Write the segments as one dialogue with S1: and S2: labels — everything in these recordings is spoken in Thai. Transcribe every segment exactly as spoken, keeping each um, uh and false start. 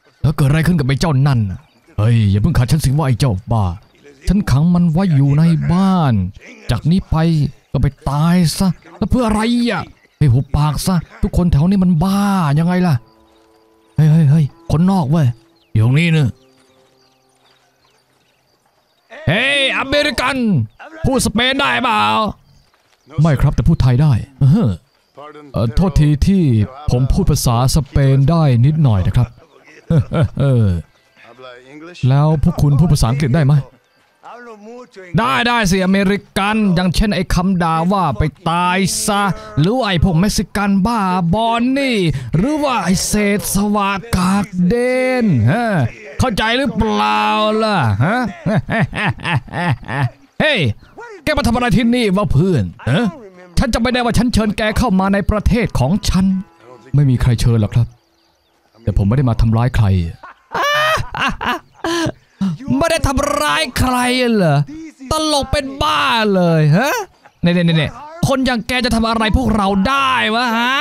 S1: แล้วเกิดอะไรขึ้นกับไอ้เจ้านั่นเฮ้ยอย่าเพิ่งขัดฉันสิว่าไอ้เจ้าบ้าฉันขังมันไว้อยู่ในบ้านจากนี้ไปก็ไปตายซะแล้วเพื่ออะไรอ่ะให้หุบปากซะทุกคนแถวนี้มันบ้ายังไงล่ะเฮ้ยเฮ้ยเฮ้ยคนนอกเว้ยอยู่ตรงนี้เนอะเฮ้ยอเมริกันพูดสเปนได้เปล่าไม่ครับแต่พูดไทยได้เออเออโทษทีที่ผมพูดภาษาสเปนได้นิดหน่อยนะครับเออแล้วพวกคุณพูดภาษาอังกฤษได้ไหมได้ได้สิอเมริกันอย่างเช่นไอ้คำด่าว่าไปตายซะหรือไอ้พวกเม็กซิกันบ้าบอนนี่หรือว่าไอ้เศษสวากากเดนฮะเข้าใจหรือเปล่าล่ะฮะเฮ้ยแกมาทำอะไรที่นี่วะเพื่อนเออฉันจะไม่ได้ว่าฉันเชิญแกเข้ามาในประเทศของฉันไม่มีใครเชิญหรอกครับแต่ผมไม่ได้มาทำร้ายใครไม่ได้ทำร้ายใครเหรอตลกเป็นบ้าเลยฮะเนี่ยเนี่ยเนี่ยคนอย่างแกจะทำอะไรพวกเราได้วะฮะ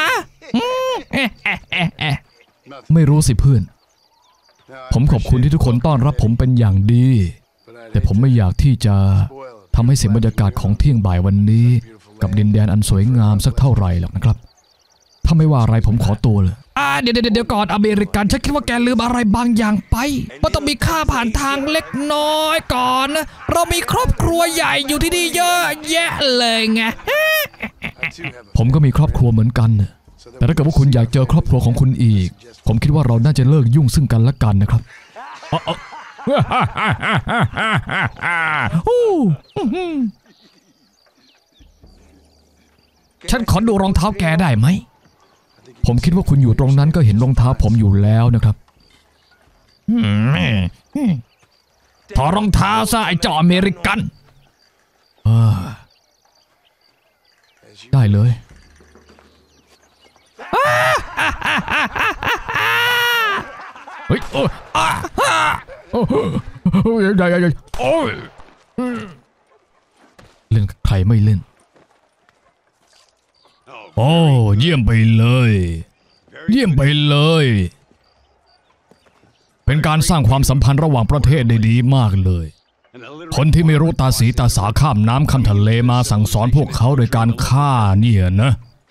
S1: ไม่รู้สิเพื่อนผมขอบคุณที่ทุกคนต้อนรับผมเป็นอย่างดีแต่ผมไม่อยากที่จะทำให้เสียบรรยากาศของเที่ยงบ่ายวันนี้กับดินแดนอันสวยงามสักเท่าไหร่หรอกนะครับถ้าไม่ว่าอะไรผมขอตัวเลยอ่าเดี๋ยวเดี๋ยวก่อนอเมริกันฉันคิดว่าแกลืมอะไรบางอย่างไปว่าต้องมีค่าผ่านทางเล็กน้อยก่อนนะเรามีครอบครัวใหญ่อยู่ที่นี่เยอะแยะเลยไงผมก็มีครอบครัวเหมือนกันแต่ถ้าเกิดว่าคุณอยากเจอครอบครัวของคุณอีกผมคิดว่าเราน่าจะเลิกยุ่งซึ่งกันและกันนะครับฉันขอดูรองเท้าแกได้ไหมผมคิดว่าคุณอยู่ตรงนั้นก็เห็นรองเท้าผมอยู่แล้วนะครับถอดรองเท้าซะไอ้เจ้าอเมริกันได้เลยเฮ้ยโอ้โอ้ยใหญ่ใหญ่โอ้ยเล่นใครไม่เล่นโอ้เยี่ยมไปเลยเยี่ยมไปเลยเป็นการสร้างความสัมพันธ์ระหว่างประเทศได้ดีมากเลยคนที่ไม่รู้ตาสีตาสาข้ามน้ำข้ามทะเลมาสั่งสอนพวกเขาโดยการฆ่าเนี่ยนะ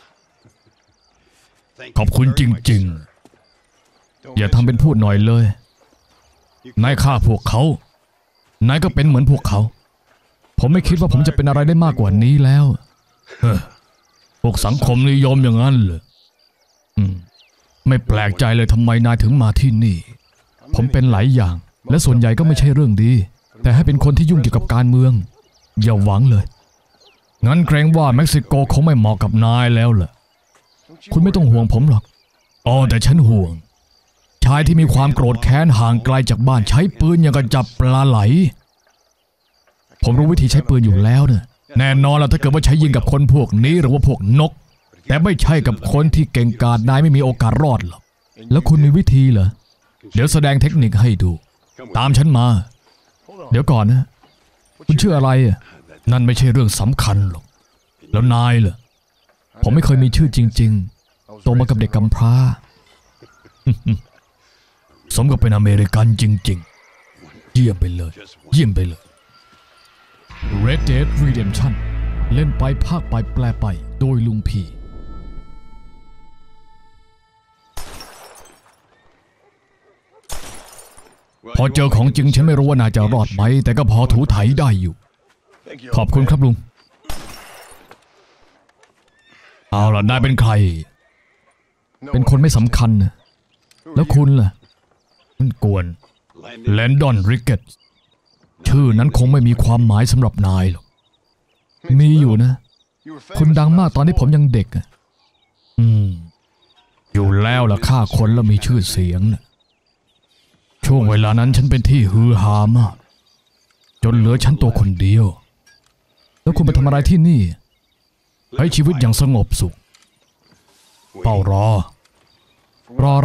S1: ขอบคุณจริงๆอย่าทำเป็นพูดหน่อยเลยนายฆ่าพวกเขานายก็เป็นเหมือนพวกเขาผมไม่คิดว่าผมจะเป็นอะไรได้มากกว่านี้แล้วพวกสังคมนิยมอย่างนั้นเหรอไม่แปลกใจเลยทำไมนายถึงมาที่นี่ผมเป็นหลายอย่างและส่วนใหญ่ก็ไม่ใช่เรื่องดีแต่ให้เป็นคนที่ยุ่งเกี่ยวกับการเมืองอย่าหวังเลยงั้นเกรงว่าเม็กซิโกคงไม่เหมาะกับนายแล้วล่ะคุณไม่ต้องห่วงผมหรอกอ๋อแต่ฉันห่วงชายที่มีความโกรธแค้นห่างไกลจากบ้านใช้ปืนอย่างกับจับปลาไหลผมรู้วิธีใช้ปืนอยู่แล้วเนี่ยแน่นอนล่ะถ้าเกิดว่าใช้ยิงกับคนพวกนี้หรือว่าพวกนกแต่ไม่ใช่กับคนที่เก่งกาจนายไม่มีโอกาสรอดหรอกแล้วคุณมีวิธีเหรอเดี๋ยวแสดงเทคนิคให้ดูตามฉันมาเดี๋ยวก่อนนะคุณชื่ออะไรนั่นไม่ใช่เรื่องสำคัญหรอกแล้วนายล่ะผมไม่เคยมีชื่อจริงๆโตมากับเด็กกำพร้าสมกับเป็นอเมริกันจริงๆเยี่ยมไปเลยเยี่ยมไปเลย Red Dead Redemption เล่นไปภาคไปแปลไปโดยลุงพีพอเจอของจริงฉันไม่รู้ว่านายจะรอดไหมแต่ก็พอถูไถได้อยู่ขอบคุณครับลุงเอาล่ะนายเป็นใครเป็นคนไม่สำคัญนะแล้วคุณล่ะมันกวนแลนดอนริกเกตชื่อนั้นคงไม่มีความหมายสำหรับนายหรอกมีอยู่นะคุณดังมากตอนที่ผมยังเด็กอ่ะอืมอยู่แล้วล่ะฆ่าคนแล้วมีชื่อเสียงนะช่วงเวลานั้นฉันเป็นที่ฮือฮามากจนเหลือฉันตัวคนเดียวแล้วคุณไปทำอะไรที่นี่ให้ชีวิตอย่างสงบสุขเฝ้ารอรออะไร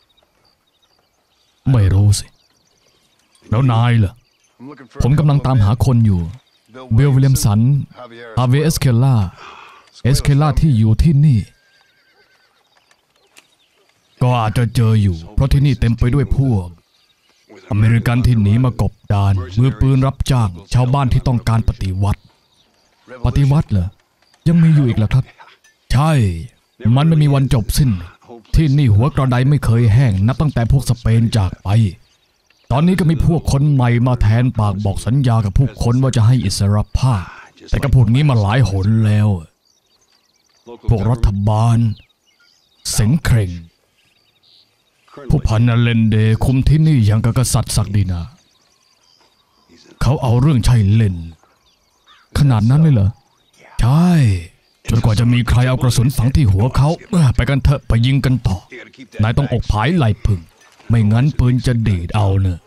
S1: ไม่รู้สิแล้วนายล่ะผมกำลังตามหาคนอยู่เบลวิลเลียมสันฮาเวเอสเคล่าเอสเคล่าที่อยู่ที่นี่ก็อาจจะเจออยู่เพราะที่นี่เต็มไปด้วยพวกอเมริกันที่หนีมากบดานมือปืนรับจ้างชาวบ้านที่ต้องการปฏิวัติปฏิวัติเหรอยังมีอยู่อีกเหรอครับใช่มันไม่มีวันจบสิ้นที่นี่หัวกระไดไม่เคยแห้งนับตั้งแต่พวกสเปนจากไปตอนนี้ก็มีพวกคนใหม่มาแทนปากบอกสัญญากับผู้คนว่าจะให้อิสรภาพแต่ก็พูดงี้มาหลายหนแล้วพวกรัฐบาลเสงเคร่งผู้พันอเลนเดคุมที่นี่อย่างกับกษัตริย์ศักดินาเขาเอาเรื่องใช่เล่นขนาดนั้นเลยเหรอใช่จนกว่าจะมีใครเอากระสุนฝังที่หัวเขาไปกันเถอะไปยิงกันต่อนายต้องอกผายไหลพึ่งไม่งั้นปืนจะดีดเอาเนอะ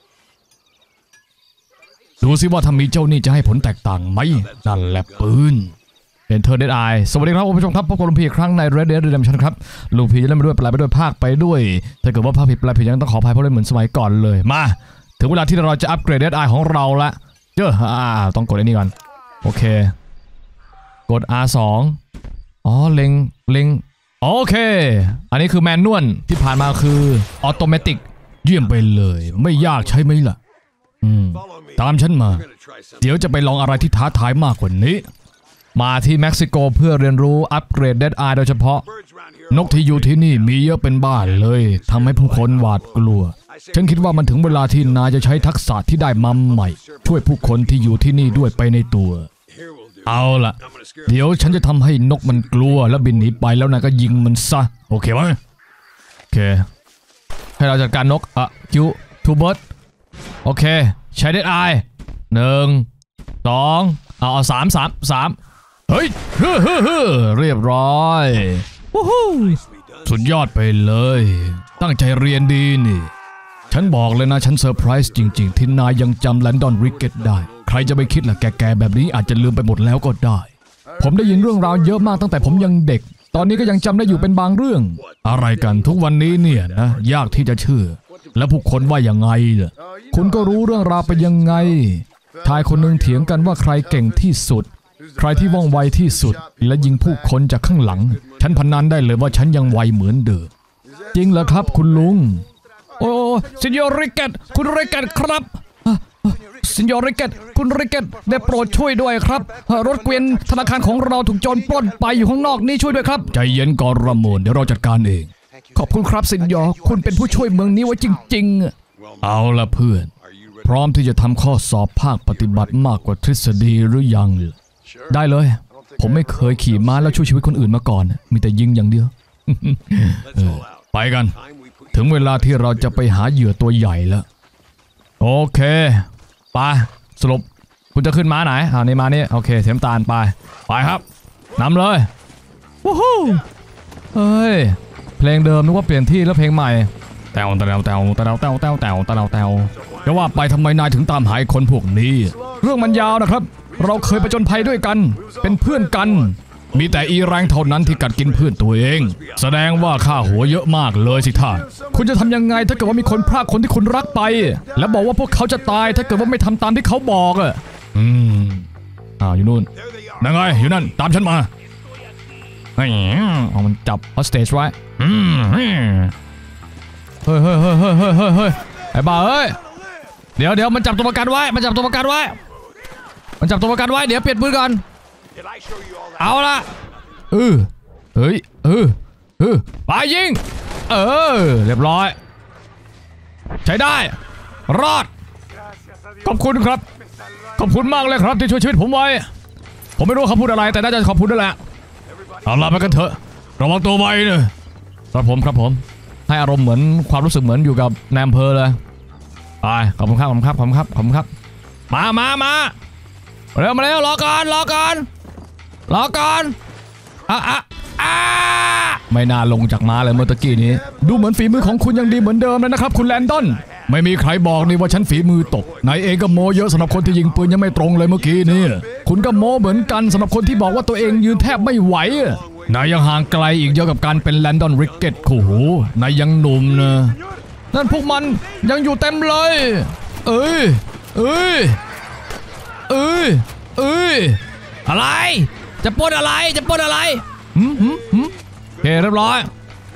S1: ดูสิว่าถ้ามีเจ้านี่จะให้ผลแตกต่างไหมนั่นแหละปืนเป็นเธอเดดไอสวัสดีครับคุณผู้ชมครับพบกับลุงพีอีกครั้งใน Red Dead Redemption ครับลุงพีจะเล่นไปด้วยแปลไปด้วยภาคไปด้วยถ้าเกิดว่าภาคผิดแปลผิดยังต้องขออภัยเพราะเล่นเหมือนสมัยก่อนเลยมาถึงเวลาที่เราจะอัปเกรด Dead Eye ของเราละเจ้าอ่าต้องกดไอ้นี่ก่อนโอเคกด อาร์ สอง อ๋อเล็งเล็งโอเคอันนี้คือแมนนวลที่ผ่านมาคือออโตเมติกเยี่ยมไปเลยไม่ยากใช่ไหมล่ะอืมตามฉันมาเดี๋ยวจะไปลองอะไรที่ท้าทายมากกว่านี้มาที่เม็กซิโกเพื่อเรียนรู้อัปเกรด Dead Eye โดยเฉพาะนกที่อยู่ที่นี่มีเยอะเป็นบ้านเลยทำให้ผู้คนหวาดกลัวฉันคิดว่ามันถึงเวลาที่นายจะใช้ทักษะที่ได้มาใหม่ช่วยผู้คนที่อยู่ที่นี่ด้วยไปในตัวเอาล่ะเดี๋ยวฉันจะทำให้นกมันกลัวแล้วบินหนีไปแล้วนายก็ยิงมันซะโอเคไหมโอเคให้เราจัดการนกอ่ะคิวทูเบิร์ดโอเคใช้ Dead Eye หนึ่งสองเอาเอาสามสามสามเฮ้ยเฮ้อเฮ้อเฮ้อเรียบร้อยวู้ฮู้สุดยอดไปเลยตั้งใจเรียนดีนี่ฉันบอกเลยนะฉันเซอร์ไพรส์จริงๆที่นายยังจำแลนดอนริกเก็ตได้ใครจะไปคิดล่ะแก่ๆแบบนี้อาจจะลืมไปหมดแล้วก็ได้ผมได้ยินเรื่องราวเยอะมากตั้งแต่ผมยังเด็กตอนนี้ก็ยังจำได้อยู่เป็นบางเรื่องอะไรกันทุกวันนี้เนี่ยนะยากที่จะเชื่อแล้วผู้คนว่ายังไงล่ะคุณก็รู้เรื่องราวไปยังไงชายคนหนึ่งเถียงกันว่าใครเก่งที่สุดใครที่ว่องไวที่สุดและยิงผู้คนจากข้างหลังฉันพนันได้เลยว่าฉันยังไวเหมือนเดิมจริงเหรอครับคุณลุงโอ้ซินยอริเกตคุณริเกตครับซินยอริเกตคุณริเกตได้โปรดช่วยด้วยครับรถเกวียนธนาคารของเราถูกโจรปล้นไปอยู่ข้างนอกนี่ช่วยด้วยครับใจเย็นก่อนระมนเดี๋ยวเราจัดการเองขอบคุณครับซินยอคุณเป็นผู้ช่วยเมืองนี้ไว้จริงๆเอาละเพื่อนพร้อมที่จะทำข้อสอบภาคปฏิบัติมากกว่าทฤษฎีหรือยังได้เลยผมไม่เคยขี่ม้าแล้วช่วยชีวิตคนอื่นมาก่อนมีแต่ยิงอย่างเดียว ไปกันถึงเวลาที่เราจะไปหาเหยื่อตัวใหญ่แล้วโอเคไปสรุปคุณจะขึ้นม้าไหนอ่านี่มานี่โอเคเสียมตาลไปไปครับนำเลยวู้ฮู้เฮ้ยเพลงเดิมนึกว่าเปลี่ยนที่แล้วเพลงใหม่แตวแตวแตวแตวแตวแตวแตวแตวแตวจะว่าไปทำไมนายถึงตามหาคนพวกนี้เรื่องมันยาวนะครับเราเคยผจญภัยด้วยกันเป็นเพื่อนกันมีแต่อีแรงเท่านั้นที่กัดกินเพื่อนตัวเองแสดงว่าค่าหัวเยอะมากเลยสิท่านคุณจะทำยังไงถ้าเกิดว่ามีคนพรากคนที่คุณรักไปแล้วบอกว่าพวกเขาจะตายถ้าเกิดว่าไม่ทำตามที่เขาบอกอ่ะอืมอ้าวอยู่นู่นนั่นไงอยู่นั่นตามฉันมาเฮ้ยเอามันจับฮอสเตจไว้อืมเฮ้ยเฮ้ยเฮ้ยเฮ้ยเฮ้ยเฮ้ยเฮ้ยไอ้บ้าเอ้ยเดี๋ยวเดี๋ยวมันจับตัวประกันไว้มันจับตัวประกันไว้มันจับตัวประกันไว้เดี๋ยวเปลี่ยนปืนก่อนเอาละเออเฮ้ยเออเออไปยิงเออเรียบร้อยใช้ได้รอดขอบคุณครับขอบคุณมากเลยครับที่ช่วยชีวิตผมไว้ผมไม่รู้เขาพูดอะไรแต่น่าจะขอบคุณนั่นแหละเอาล่ะไปกันเถอะระวังตัวไว้เนอะครับผมครับผมให้อารมณ์เหมือนความรู้สึกเหมือนอยู่กับนายอำเภอเลยไปขอบคุณครับขอบคุณครับขอบคุณครับขอบคุณครับมามามาเร็วมาเร็วรอก่อนรอก่อนรอก่อนอ่ะอ่ะอ่ะไม่น่าลงจากม้าเลยเมื่อตะกี้นี้ดูเหมือนฝีมือของคุณยังดีเหมือนเดิมเลยนะครับคุณแลนดอนไม่มีใครบอกนี่ว่าฉันฝีมือตกนายเองก็โมเยอะสำหรับคนที่ยิงปืนยังไม่ตรงเลยเมื่อกี้นี่คุณก็โมเหมือนกันสำหรับคนที่บอกว่าตัวเองยืนแทบไม่ไหวนายยังห่างไกลอีกเยอะกับการเป็นแลนดอนริกเก็ตคู่หูนายยังหนุ่มนะนั่นพวกมันยังอยู่เต็มเลยเอ้ยเอ้ยเอ้ยเอ้ยอะไรจะปล้นอะไรจะปล้นอะไรหืมหืมหืมโอเคเรียบร้อย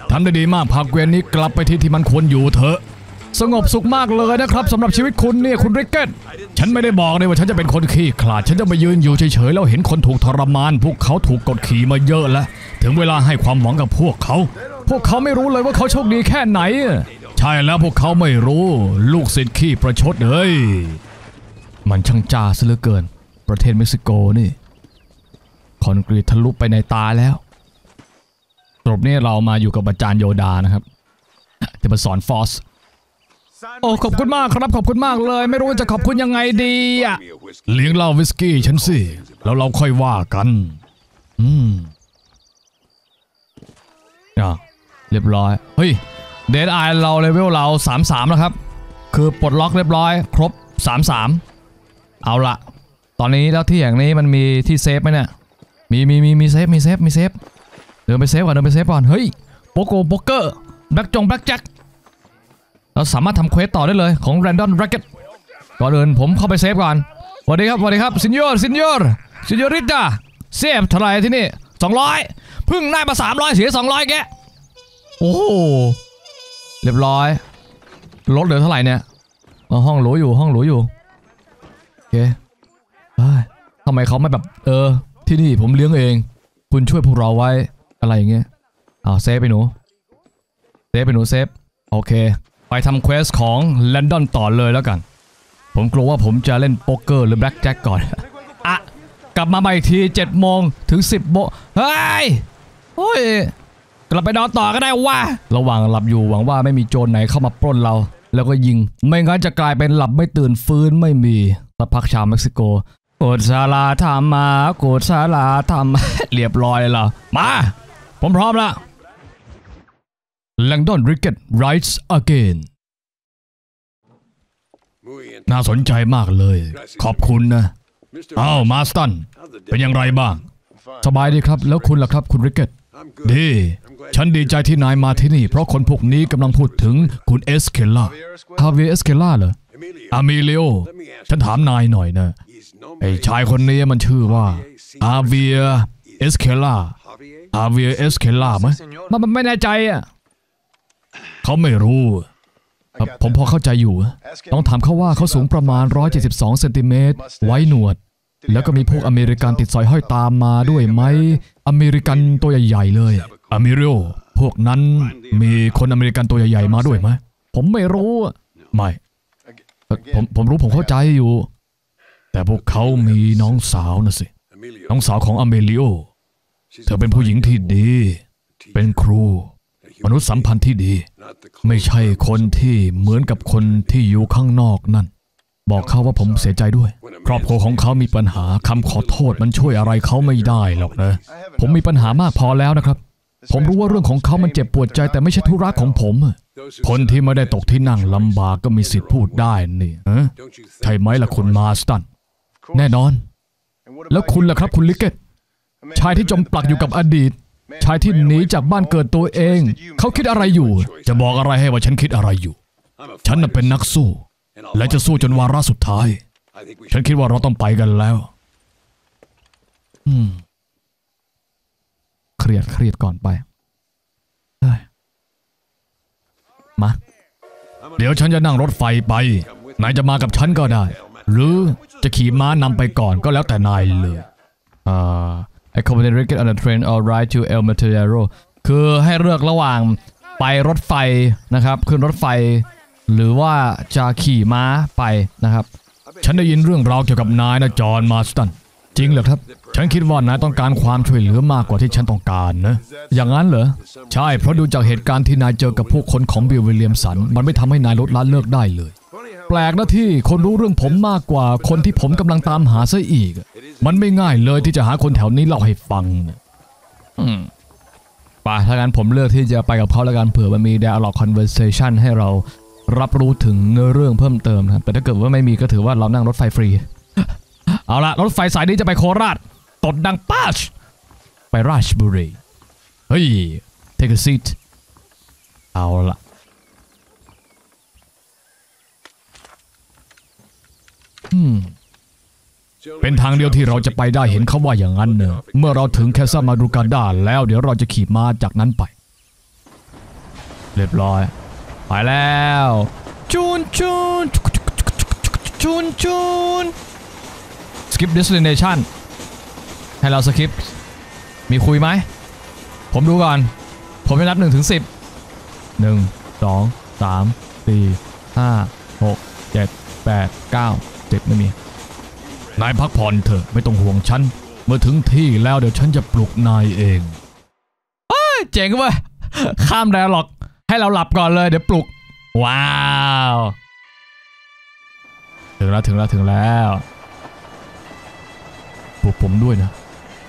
S1: ทำได้ดีมากพาเกวียนนี้กลับไปที่ที่มันควรอยู่เถอะสงบสุขมากเลยนะครับสำหรับชีวิตคุณเนี่ยคุณริกเก็ตฉันไม่ได้บอกเลยว่าฉันจะเป็นคนขี้ขลาดฉันจะมายืนอยู่เฉยๆแล้วเห็นคนถูกทรมานพวกเขาถูกกดขี่มาเยอะแล้วถึงเวลาให้ความหวังกับพวกเขาพวกเขาไม่รู้เลยว่าเขาโชคดีแค่ไหนใช่แล้วพวกเขาไม่รู้ลูกศิษย์ขี้ประชดเอ้ยมันช่างจ้าซะเหลือเกินประเทศเม็กซิโกนี่คอนกรีตทะลุไปในตาแล้วสรุปนี่เรามาอยู่กับอาจารย์โยดานะครับจะมาสอนฟอสโอ้ขอบคุณมากครับขอบคุณมากเลยไม่รู้จะขอบคุณยังไงดีอ่ะเลี้ยงเหล้าวิสกี้ฉันสิแล้วเราค่อยว่ากันอืมอ่ะเรียบร้อยเฮ้ยเดดไอเราเลเวลเราสามสามแล้วครับคือปลดล็อกเรียบร้อยครบสามสามเอาละตอนนี้แล้วที่อย่างนี้มันมีที่เซฟไหมเนี่ยมีมีมีมีเซฟมีเซฟมีเซฟเดินไปเซฟก่อนเดินไปเซฟก่อนเฮ้ยโปโกโป๊กเกอร์แบล็กจงแบล็กแจ็คเราสามารถทำเควสต่อได้เลยของ Random Racket ก่อนอื่นผมเข้าไปเซฟก่อนสวัสดีครับสวัสดีครับซินโยร์ซินโยร์ซินโยริต้าเซฟเท่าไหร่ที่นี่สองร้อยเพิ่งได้มาสามร้อยเสียสองร้อยแกโอ้โหเรียบร้อยลดเหลือเท่าไหร่เนี่ยห้องหรูอยู่ห้องหรูอยู่โอเคทำไมเขาไม่แบบเออที่นี่ผมเลี้ยงเองคุณช่วยพวกเราไว้อะไรอย่างเงี้ยอ้าวเซฟไปหนูเซฟไปหนูเซฟโอเคไปทำเควสของแลนดอนต่อเลยแล้วกันผมกลัวว่าผมจะเล่นโป๊กเกอร์หรือแบล็กแจ็คก่อนอะกลับมาใหม่ทีเจ็ดโมงถึงสิบโมงเฮ้ยโอ้ยกลับไปนอนต่อก็ได้ว่าระหว่างหลับอยู่หวังว่าไม่มีโจรไหนเข้ามาปล้นเราแล้วก็ยิงไม่งั้นจะกลายเป็นหลับไม่ตื่นฟื้นไม่มีสักพักชาวเม็กซิโกโกดซาลาทำมาโกดซาลาทำเรียบร้อยแล้วมาผมพร้อมแล้วLangdon Rickett Rides Again น่าสนใจมากเลยขอบคุณนะอ้าวมาสตันเป็นอย่างไรบ้างสบายดีครับแล้วคุณล่ะครับคุณริกเก็ตดีฉันดีใจที่นายมาที่นี่เพราะคนพวกนี้กำลังพูดถึงคุณเอสเคล่าฮาเวียเอสเคล่าเหรออามิเลโอฉันถามนายหน่อยนะไอ้ชายคนนี้มันชื่อว่าอาเวียเอสเคล่าอาเวียเอสเคล่าไหมมันไม่แน่ใจอ่ะเขาไม่รู้ผมพอเข้าใจอยู่ต้องถามเขาว่าเขาสูงประมาณหนึ่งร้อยเจ็ดสิบสองเซนติเมตรไว้หนวดแล้วก็มีพวกอเมริกันติดสอยห้อยตามมาด้วยไหมอเมริกันตัวใหญ่ๆเลยอเมริโอพวกนั้นมีคนอเมริกันตัวใหญ่ๆมาด้วยไหมผมไม่รู้ไม่ผมผมรู้ผมเข้าใจอยู่แต่พวกเขามีน้องสาวนะสิน้องสาวของอเมริโอเธอเป็นผู้หญิงที่ดีเป็นครูมนุษยสัมพันธ์ที่ดีไม่ใช่คนที่เหมือนกับคนที่อยู่ข้างนอกนั่นบอกเขาว่าผมเสียใจด้วยครอบครัวของเขามีปัญหาคำขอโทษมันช่วยอะไรเขาไม่ได้หรอกนะผมมีปัญหามากพอแล้วนะครับผมรู้ว่าเรื่องของเขามันเจ็บปวดใจแต่ไม่ใช่ธุระของผมคนที่ไม่ได้ตกที่นั่งลำบากก็มีสิทธิ์พูดได้นี่ใช่ไหมล่ะคุณมาสตันแน่นอนแล้วคุณล่ะครับคุณลิกเก็ตชายที่จมปลักอยู่กับอดีตชายที่หนีจากบ้านเกิดตัวเองเขาคิดอะไรอยู่จะบอกอะไรให้ว่าฉันคิดอะไรอยู่ฉันน่ะเป็นนักสู้และจะสู้จนวาระสุดท้ายฉันคิดว่าเราต้องไปกันแล้วอืมเครียดเครียดก่อนไปมาเดี๋ยวฉันจะนั่งรถไฟไปนายจะมากับฉันก็ได้หรือจะขี่ม้านำไปก่อนก็แล้วแต่นายเลยอ่าAccommodate Rickett on the train or ride to El Matadero คือให้เลือกระหว่างไปรถไฟนะครับขึ้นรถไฟหรือว่าจะขี่ม้าไปนะครับฉันได้ยินเรื่องราวเกี่ยวกับนายนะจอห์นมาสตันจริงเหรอครับฉันคิดว่านายต้องการความช่วยเหลือมากกว่าที่ฉันต้องการนะอย่างนั้นเหรอใช่เพราะดูจากเหตุการณ์ที่นายเจอกับพวกคนของบิลวิลเลียมสันมันไม่ทำให้นายลดละเลิกได้เลยแปลกนะที่คนรู้เรื่องผมมากกว่าคนที่ผมกำลังตามหาซะอีกมันไม่ง่ายเลยที่จะหาคนแถวนี้เล่าให้ฟังอืมป่ะถ้างั้นผมเลือกที่จะไปกับเขาแล้วกันเผื่อมันมี dialogue conversation ให้เรารับรู้ถึงเนื้อเรื่องเพิ่มเติมนะครับแต่ถ้าเกิดว่าไม่มีก็ถือว่าเรานั่งรถไฟฟรี เอาละรถไฟสายนี้จะไปโคราชตดดังป้าชไปราชบุรีเฮ้ย take a seat เอาละอืมเป็นทางเดียวที่เราจะไปได้เห็นเขาว่าอย่างนั้นเนอะเมื่อเราถึงแคสซามาดูกาดาแล้วเดี๋ยวเราจะขี่ม้าจากนั้นไปเรียบร้อยไปแล้วจูนจูนจูนจูน skip destination ให้เราสคิปมีคุยไหมผมดูก่อนผมจะนับหนึ่งถึงสิบหนึ่งสองสามสี่ห้าหกเจ็ดแปดเก้าสิบไม่มีนายพักผ่อนเถอะไม่ต้องห่วงฉันเมื่อถึงที่แล้วเดี๋ยวฉันจะปลุกนายเองเจ๋งเว้ยข้ามไดอะล็อกให้เราหลับก่อนเลยเดี๋ยวปลุกว้าวถึงแล้วถึงแล้วถึงแล้วปลุกผมด้วยนะ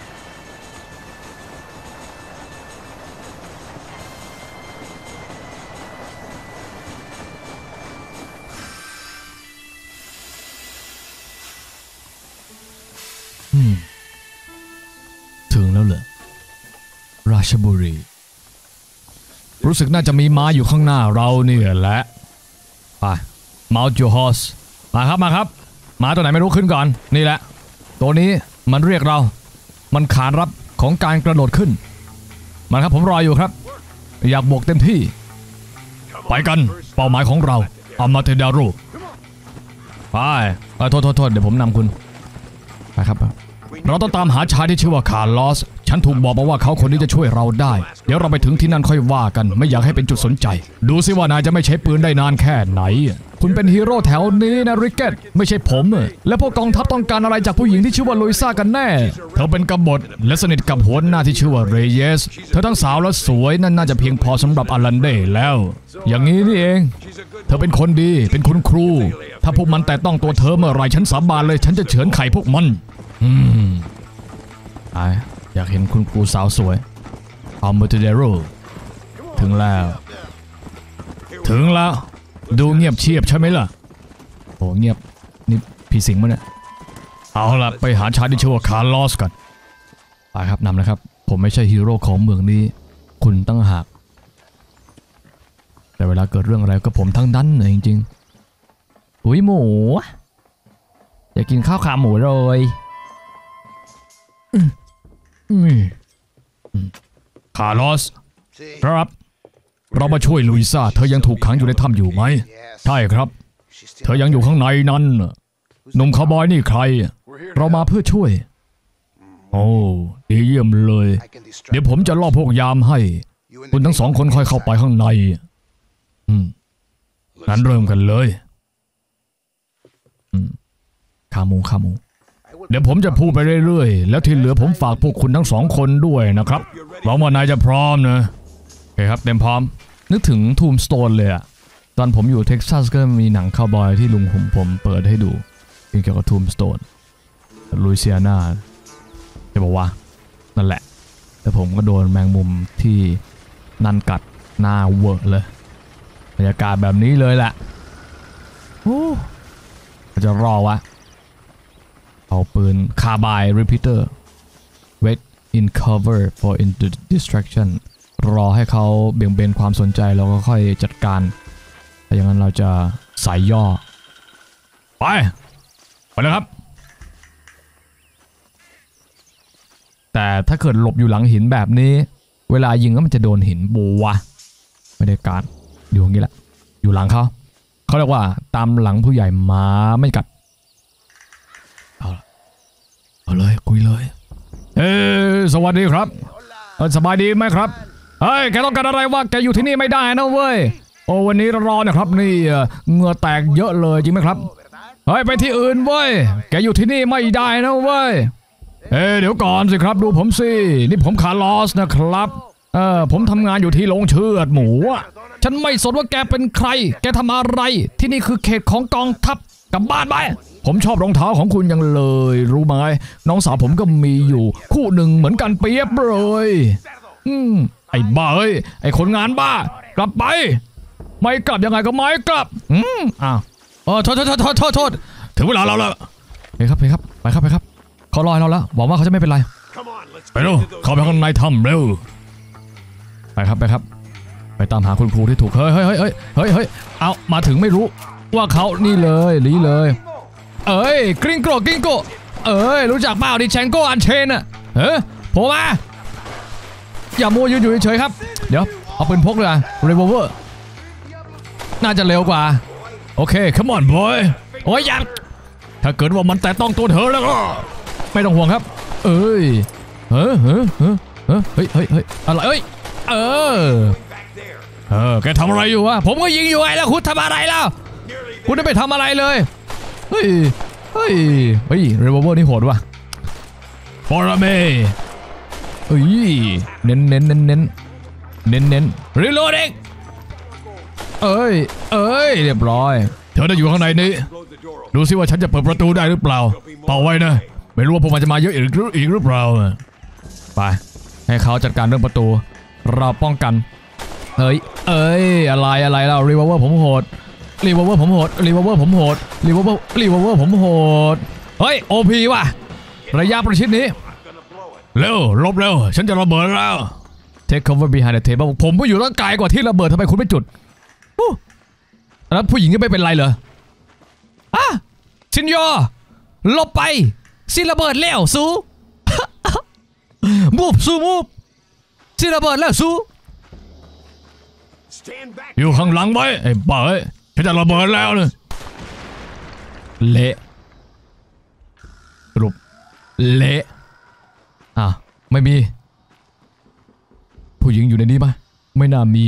S1: อืมถึงแล้วเหรอราชบุรีรู้สึกน่าจะมีม้าอยู่ข้างหน้าเราเนี่ยแหละไป Mount your horse มาครับมาครับม้าตัวไหนไม่รู้ขึ้นก่อนนี่แหละตัวนี้มันเรียกเรามันขานรับของการกระโดดขึ้นมาครับผมรออยู่ครับอยากบวกเต็มที่ไปกันเป้าหมายของเราอามาเทดารุไปไปโทษโทษโทษเดี๋ยวผมนำคุณไปครับเราต้องตามหาชายที่ชื่อว่าคาร์ลอสฉันถูกบอกมาว่าเขาคนนี้จะช่วยเราได้เดี๋ยวเราไปถึงที่นั่นค่อยว่ากันไม่อยากให้เป็นจุดสนใจดูซิว่านายจะไม่ใช้ปืนได้นานแค่ไหนคุณเป็นฮีโร่แถวนี้นะริกเก็ตไม่ใช่ผมและพวกกองทัพต้องการอะไรจากผู้หญิงที่ชื่อว่าลุยซ่ากันแน่เธอเป็นกบฏและสนิทกับหัวหน้าที่ชื่อว่าเรเยสเธอทั้งสาวและสวยนั่นน่าจะเพียงพอสำหรับอารันเดแล้วอย่างนี้นี่เองเธอเป็นคนดีเป็นคุณครูถ้าพวกมันแต่ต้องตัวเธอเมื่อไรฉันสาบานเลยฉันจะเฉือนไข่พวกมันอืมไออยากเห็นคุณครูสาวสวยเอามาเทเดโรถึงแล้วถึงแล้วดูเงียบเชียบใช่ไหมล่ะโอ้เงียบนี่ผีสิงมั้ยเนี่ยเอาล่ะไปหาชายที่ชื่อว่าคาร์ลอสกันไปครับนำนะครับผมไม่ใช่ฮีโร่ของเมืองนี้คุณตั้งหากแต่เวลาเกิดเรื่องอะไรก็ผมทั้งนั้นเลยจริงๆอุ้ยหมูอยากกินข้าวขาหมูเลยคาร์ลอสครับเรามาช่วยลุยซ่าเธอยังถูกขังอยู่ในถ้ำอยู่ไหมใช่ครับเธอยังอยู่ข้างในนั้นหนุ่มคาวบอยนี่ใครเรามาเพื่อช่วยโอ้ดีเยี่ยมเลยเดี๋ยวผมจะล่อพวกยามให้คุณทั้งสองคนค่อยเข้าไปข้างในอืมงั้นเริ่มกันเลยอืมขาหมูขาหมูเดี๋ยวผมจะพูดไปเรื่อยๆแล้วที่เหลือผมฝากพวกคุณทั้งสองคนด้วยนะครับหวังว่านายจะพร้อมนะโอเคครับเต็มพร้อมนึกถึงทูมสโตนเลยอะตอนผมอยู่เท็กซัสก็มีหนังคาวบอยที่ลุงผมผมเปิดให้ดูเป็นเกี่ยวกับทูมสโตนลุยเซียนาจะบอกว่านั่นแหละแต่ผมก็โดนแมงมุมที่นั่นกัดหน้าเวอร์เลยบรรยากาศแบบนี้เลยแหละโอ้จะรอวะเอาปืนคาร์บายรีพีเตอร์ wait in cover for in distraction รอให้เขาเบี่ยงเบนความสนใจแล้วก็ค่อยจัดการถ้าอย่างนั้นเราจะสายย่อไปไปเลยครับแต่ถ้าเกิดหลบอยู่หลังหินแบบนี้เวลายิงก็มันจะโดนหินบัวไม่ได้การอยู่อย่างนี้แหละอยู่หลังเขาเขาเรียกว่าตามหลังผู้ใหญ่หมาไม่กัดเอาเอาเลยคุยเลยเอ้สวัสดีครับสบายดีไหมครับเฮ้ยแกต้องการอะไรวะแกอยู่ที่นี่ไม่ได้นะเว้ยโอ้วันนี้ร้อนนะครับนี่เหงื่อแตกเยอะเลยจริงไหมครับเฮ้ยไปที่อื่นเว้ยแกอยู่ที่นี่ไม่ได้นะเว้ยเอ้เดี๋ยวก่อนสิครับดูผมสินี่ผมคาร์ลอสนะครับเออผมทำงานอยู่ที่โรงเชือดหมูฉันไม่สนว่าแกเป็นใครแกทำอะไรที่นี่คือเขตของกองทัพกลับบ้านไปผมชอบรองเท้าของคุณยังเลยรู้ไหมน้องสาวผมก็มีอยู่คู่หนึ่งเหมือนกันเปียบเลยอืมไอ้บ้าเอ้ยไอ้คนงานบ้ากลับไปไม่กลับยังไงก็ไม่กลับอืมอ้าวเออโทษโทษโทษโทษโทษถึงเวลาเราแล้วไปครับไปครับไปครับไปครับเขารอเราแล้วหวังว่าเขาจะไม่เป็นไรไปเร็วเข้าไปข้างในถ้ำเร็วไปครับไปครับไปตามหาคุณครูที่ถูกเฮ้ยเฮ้ยเฮ้ยเฮ้ยเฮ้ยเฮ้ยเอามาถึงไม่รู้ว่าเขานี่เลยนี่เลยเอ้ยกริงโกรกริงโกเอ้ยรู้จักเปล่าดิเชนโกอันเชนอ่ะเฮ้ยโผล่มาอย่ามัวยืนอยู่เฉยๆครับเดี๋ยวเอาปืนพกเลยอะ revolver น่าจะเร็วกว่าโอเค come on boy โอ้ยอย่าถ้าเกิดว่ามันแต่ต้องตัวเธอแล้วก็ไม่ต้องห่วงครับเอ้ยเฮ้ยเฮ้ยเฮ้ยเฮ้ยเฮ้ยเฮ้ยอะไรเอ้ยเออเออแกทำอะไรอยู่วะผมก็ยิงอยู่ไงแล้วคุณทำอะไรแล้วคุณไม่ไปทำอะไรเลยเฮ้ยเฮ้ยเฮ้ยเรเวอร์นี่โหดว่ะฟอร์เมเอ้ยเน้นเน้นเน้นเน้นเน้นเน้นรีโหลดเองเอ้ยเอ้ยเรียบร้อยเธอได้อยู่ข้างในนี้ดูสิว่าฉันจะเปิดประตูได้หรือเปล่าเป่าไว้นะไม่รู้ว่าพวกมันจะมาเยอะอีกอีกหรือเปล่าไปให้เขาจัดการเรื่องประตูเราป้องกันเอ้ยเอ้ยอะไรอะไรเรารีเวอร์ผมโหดรีเวอร์ผมโหดรีเวอร์ผมโหดรีเวอร์รีเวอร์ผมโหดเฮ้ยโอพีว่ะระยะประชิดนี้เร็วลบเร็วฉันจะระเบิดแล้ว Take cover behind the table ผมก็อยู่ตั้งไกลกว่าที่ระเบิดทำไมคุณไม่จุดแล้วผู้หญิงก็ไม่เป็นไรเหรออ่ะชินโยลบไปสิระเบิดแล้วสู้มูฟสู้มูฟสิระเบิดแล้วสู้อยู่ข้างหลังไว้ไอ้บ้าเอ้ยฉันจะระเบิดแล้วเนี่ยเละสรุปเละอ่ะไม่มีผู้หญิงอยู่ในนี้ปะไม่น่ามี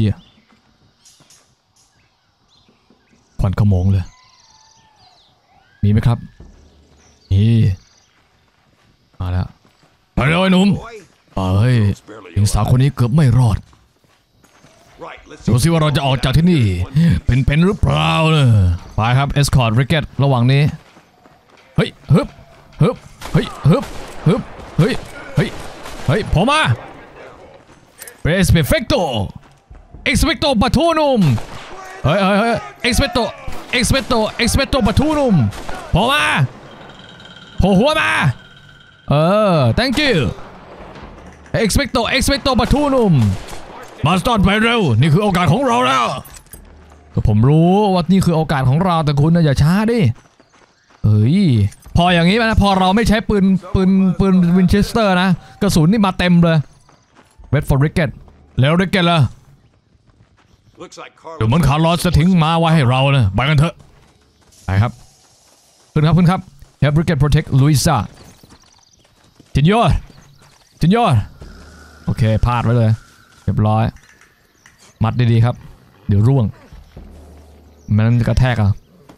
S1: ควันขโมงเลยมีไหมครับนี่มาแล้วไปเลยหนุ่มเฮ้ยหญิงสาวคนนี้เกือบไม่รอดดูสิว่าเราจะออกจากที่นี่เป็นๆหรือเปล่าเนี่ยไปครับเอสคอร์ตริเกตระหว่างนี้เฮ้ยฮึบฮึบเฮ้ยฮึบฮึบเฮ้ยเฮ้ยเฮ้ยพอมาเปสเปเฟกโตเอ็กซ์เปกโตปะทูนุ่มเฮ้ยเฮ้ยเฮ้ยเอ็กซ์เปกโตเอ็กซ์เปกโตเอ็กซ์เปกโตปะทูนุ่มพอมาพอหัวมาเออ thank you เอ็กซ์เปกโตเอ็กซ์เปกโตปะทูนุ่มมาสตอร์ไปเร็วนี่คือโอกาสของเราแล้วก็ผมรู้ว่านี่คือโอกาสของเราแต่คุณนะอย่าช้าดิเฮ้ยพออย่างนี้นะพอเราไม่ใช้ปืนปืนปืนวินเชสเตอร์นะกระสุนนี่มาเต็มเลยเวทฟอร์ริกเกตแล้วริกเกตล่ะดูเหมือนคาร์ลอสจะทิ้งมาไว้ให้เรานะไปกันเถอะไปครับขึ้นครับขึ้นครับ Help Ricket Protect Luisa จินยอดจินยอดโอเคพลาดไว้เลยเรียบร้อยมัดดีๆครับเดี๋ยวร่วงมันกระแทกอ่ะ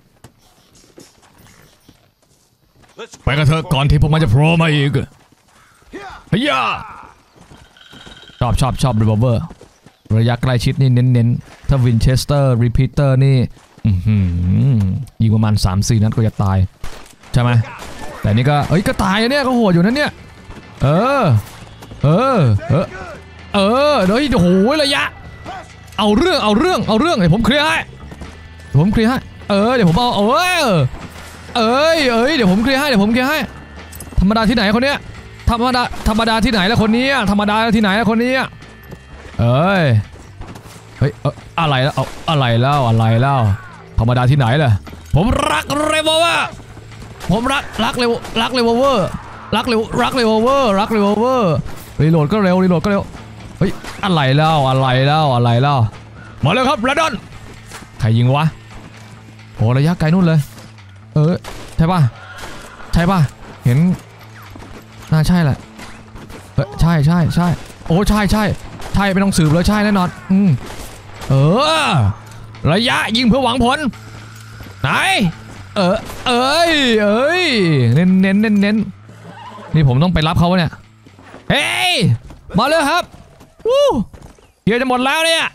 S1: ไปกันเถอะก่อนที่พวกมันจะโผล่มาอีกเฮียชอบชอบชอบรีวอลเวอร์ระยะใกล้ชิดนี่เน้นๆถ้าวินเชสเตอร์รีพีเตอร์นี่ยิงประมาณ สามสี่ นัดก็จะตายใช่ไหมแต่นี่ก็เอ้ยก็ตายเนี่ยก็โหดอยู่นั่นเนี่ยเออเออเออเออเดี๋ยวโอ้โหระยะเอาเรื่องเอาเรื่องเอาเรื่องเดี๋ยวผมเคลียร์ให้ผมเคลียร์ให้เออเดี๋ยวผมเอาเออเอ้ยเอ้ยเดี๋ยวผมเคลียร์ให้เดี๋ยวผมเคลียร์ให้ธรรมดาที่ไหนคนเนี้ยธรรมดาธรรมดาที่ไหนแล้วคนนี้ธรรมดาที่ไหนแล้วคนนี้เอ้ยเฮ้ยอะไรแล้วเอาอะไรแล้วอะไรแล้วธรรมดาที่ไหนล่ะผมรักเรเวอร์ผมรักรักเรรักเรเวอร์รักเรรักเรเวอร์รักเรเวอร์รีโหลดก็เร็วรีโหลดก็เร็วเฮ้ยอะไรแล้วอะไรแล้วอะไรแล้วมาเลยครับแรดดอนใครยิงวะโอ้ระยะไกลนู่นเลยเออใช่ป่ะใช่ป่ะเห็นน่าใช่แหละเออใช่ใช่ใช่โอ้ใช่ใช่ใช่ไม่ต้องสืบเลยใช่แน่นอนอืมเออระยะยิงเพื่อหวังผลไหนเออเอ้ยเอ้ยเน้นเน้นเน้นเน้นนี่ผมต้องไปรับเขาเนี่ยเฮ้ยมาเลยครับวู้เฮียจะหมดแล้วเนี่ย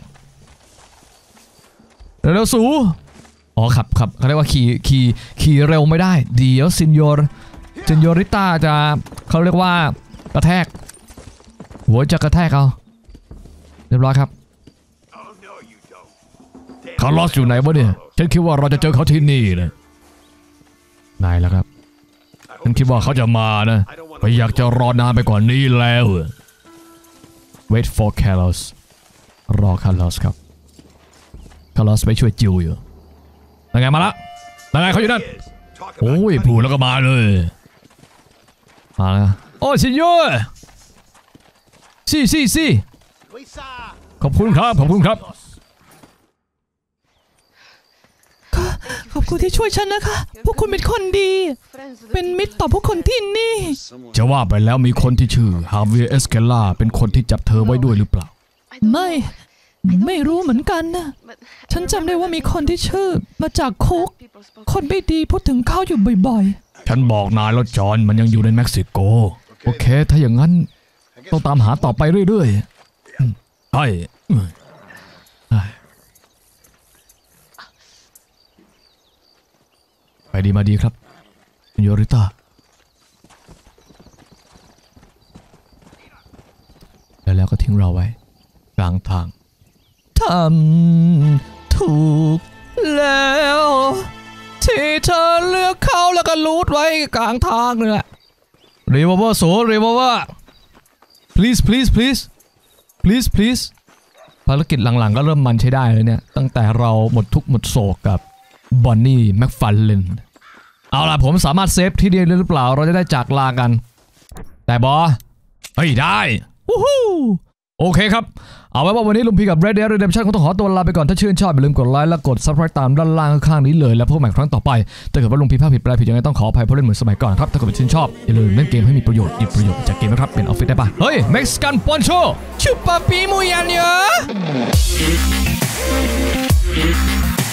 S1: เร็วๆสูอ๋อขับขับเขาเรียกว่าขี่ขี่ขี่เร็วไม่ได้เดี๋ยวซินโยร์ซินโยริต้าจะเขาเรียกว่ากระแทกหัวจะกระแทกเอาเรียบร้อยครับคาร์ลอสอยู่ไหนวะเนี่ยฉันคิดว่าเราจะเจอเขาที่นี่นะนายแล้วครับฉันคิดว่าเขาจะมานะไม่อยากจะรอนานไปกว่านี้แล้ว wait for Carlos รอ Carlos ครับ Carlos ไปช่วยจิวอยู่ยังไงมาละยังไงเขาอยู่นั่นโอ้ยผูแล้วก็มาเลยมาแล้วโอ้ชิโย่ซี่ซี่ซี่ขอบคุณครับขอบคุณครับ
S2: ขอบคุณที่ช่วยฉันนะคะพวกคุณเป็นคนดี เป็นมิตรต่อพวกคนที่นี่
S1: จะว่าไปแล้วมีคนที่ชื่อฮาเวียเอสเคล่าเป็นคนที่จับเธอไว้ด้วยหรือเปล่า
S2: ไม่ไม่รู้เหมือนกันนะฉันจำได้ว่ามีคนที่ชื่อมาจากคุกคนไม่ดีพูดถึงเขาอยู่บ่อย
S1: ๆฉันบอกนายแล้วจอนมันยังอยู่ในเม็กซิโกโอเคถ้าอย่างนั้นต้องตามหาต่อไปเรื่อยๆใช่ไปดีมาดีครับโยริต้าแล้วก็ทิ้งเราไว้กลางทาง
S2: ทำถูกแล้วที่เธอเลือกเขาแล้วก็ลูดไว้กลางทางเลยแหละ
S1: เรวอร์โซเรวอร์ please please please please please ภารกิจหลังๆก็เริ่มมันใช้ได้เลยเนี่ยตั้งแต่เราหมดทุกข์หมดโศกกับบอนนี่แม็กฟันเลนเอาล่ะผมสามารถเซฟที่เดียวหรือเปล่าเราจะได้จากลากันแต่บอเฮ้ยได้วู้ฮู้โอเคครับเอาไว้ว่าวันนี้ลุงพีกับ Red Dead Redemption คงต้องขอตัวลาไปก่อนถ้าชื่นชอบอย่าลืมกดไลค์และกด Subscribe ตามด้านล่างข้างนี้เลยแล้วพบกันใหม่ครั้งต่อไปถ้าเกิดว่าลุงพีพลาดผิดแปลผิดยังไงต้องขออภัยเพราะเล่นเหมือนสมัยก่อนครับถ้าเกิดชื่นชอบอย่าลืมเล่นเกมให้มีประโยชน์อีกประโยชน์จากเกมนะครับเป็นออฟฟิศได้ปะเฮ้ย Mexican Poncho
S2: ชุบปาปีมูยันเยอะ